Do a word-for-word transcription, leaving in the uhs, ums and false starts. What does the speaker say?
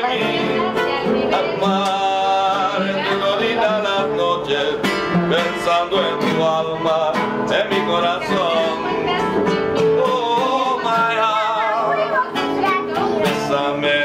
mí al mar, en tu orilla las noches, pensando en tu alma, en mi corazón. Oh, my heart, bésame.